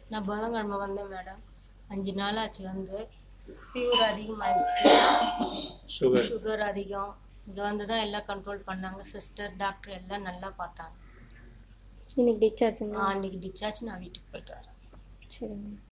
நான் புதன்கிழமை வந்தேன் மேடம். 5 நாள் ஆச்சு வந்து. ஃபீவர் அதிகமாகிடுச்சு, சுகர் அதிகம். இங்கே வந்து தான் எல்லாம் கண்ட்ரோல் பண்ணாங்க. சிஸ்டர், டாக்டர் எல்லாம் நல்லா பார்த்தாங்க. இன்னைக்கு டிஸ்சார்ஜ்? இன்னைக்கு டிஸ்சார்ஜ். நான் வீட்டுக்கு போயிட்டு வரேன். சரிங்க.